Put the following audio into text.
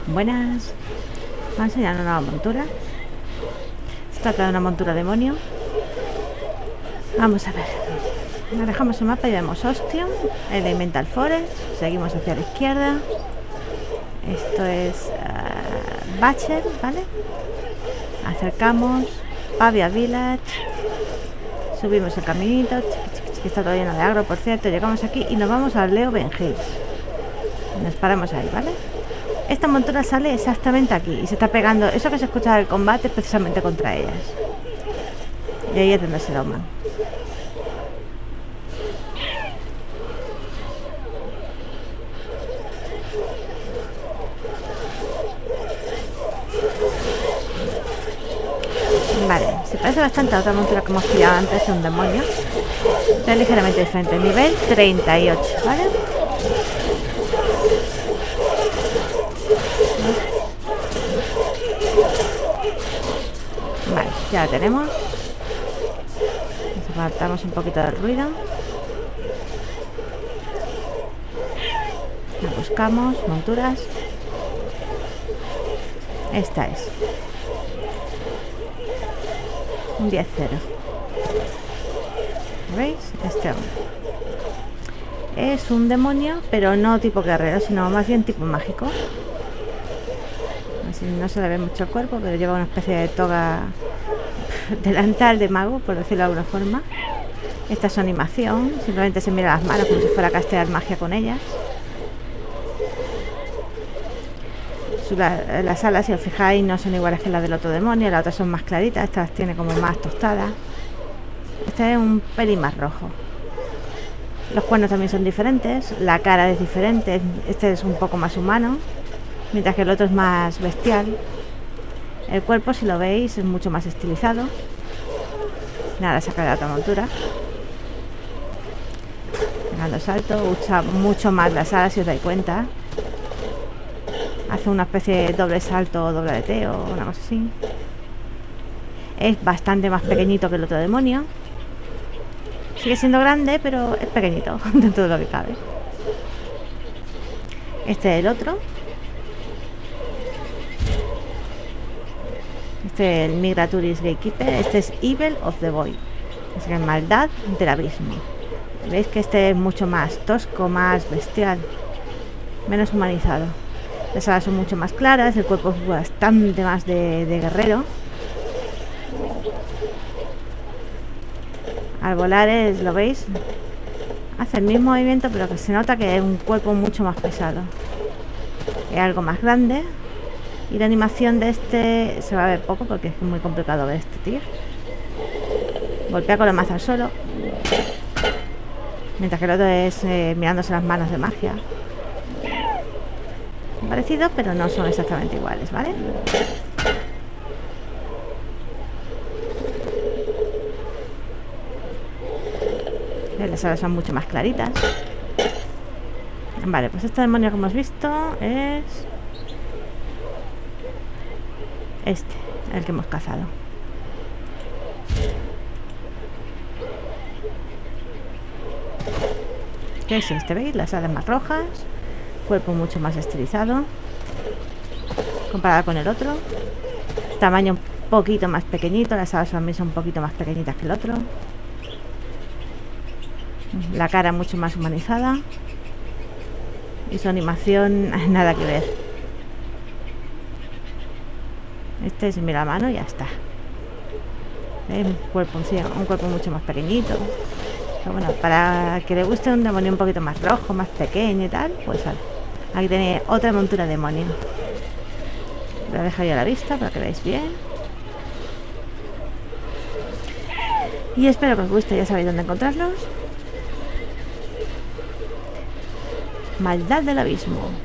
Buenas. Me va a enseñar una nueva montura. Se trata de una montura demonio. Vamos a ver. Dejamos el mapa y vemos Ostium, Elemental Forest. Seguimos hacia la izquierda. Esto es Bachel, ¿vale? Acercamos Pavia Village. Subimos el caminito. Que está todo lleno de agro, por cierto. Llegamos aquí y nos vamos a Leoben Hills. Nos paramos ahí, ¿vale? Esta montura sale exactamente aquí y se está pegando. Eso que se escucha del combate es precisamente contra ellas. Y ahí es donde se doman. Vale, se parece bastante a otra montura que hemos pillado antes, de un demonio. Es ligeramente diferente. Nivel 38, ¿vale? Vale, ya la tenemos. Nos apartamos un poquito del ruido. La buscamos, monturas. Esta es un 10-0. ¿Veis? Este hombre es un demonio, pero no tipo guerrero, sino más bien tipo mágico. Así no se le ve mucho el cuerpo, pero lleva una especie de toga, delantal de mago, por decirlo de alguna forma. Esta es su animación, simplemente se mira las manos como si fuera a castear magia con ellas. Las alas, si os fijáis, no son iguales que las del otro demonio. Las otras son más claritas, esta las tiene como más tostadas. Este es un pelín más rojo. Los cuernos también son diferentes, la cara es diferente. Este es un poco más humano, mientras que el otro es más bestial. El cuerpo, si lo veis, es mucho más estilizado. Nada, saca de la otra montura. Pegando salto, usa mucho más las alas, si os dais cuenta. Hace una especie de doble salto o doble aleteo o una cosa así. Es bastante más pequeñito que el otro demonio. Sigue siendo grande, pero es pequeñito dentro de lo que cabe. Este es el otro. Este es el Migratoris Gatekeeper. Este es Evil of the Void. Es la maldad del abismo. Veis que este es mucho más tosco, más bestial, menos humanizado. Las alas son mucho más claras, el cuerpo es bastante más de guerrero. Al volar lo veis, hace el mismo movimiento, pero que se nota que es un cuerpo mucho más pesado. Es algo más grande. Y la animación de este se va a ver poco porque es muy complicado ver este tío. Golpea con la maza al suelo, mientras que el otro es mirándose las manos de magia. Parecidos, pero no son exactamente iguales, ¿vale? Las alas son mucho más claritas. Vale, pues este demonio que hemos visto es este, el que hemos cazado. ¿Qué es este? ¿Veis? Las alas más rojas, cuerpo mucho más estilizado comparado con el otro. Tamaño un poquito más pequeñito. Las alas también son un poquito más pequeñitas que el otro. La cara mucho más humanizada. Y su animación nada que ver. Este es mira la mano y ya está. Un cuerpo mucho más pequeñito. Pero bueno, para que le guste un demonio un poquito más rojo, más pequeño y tal, pues aquí tenéis otra montura demonio. La dejo ya a la vista para que veáis bien. Y espero que os guste, ya sabéis dónde encontrarlos. Maldad del abismo.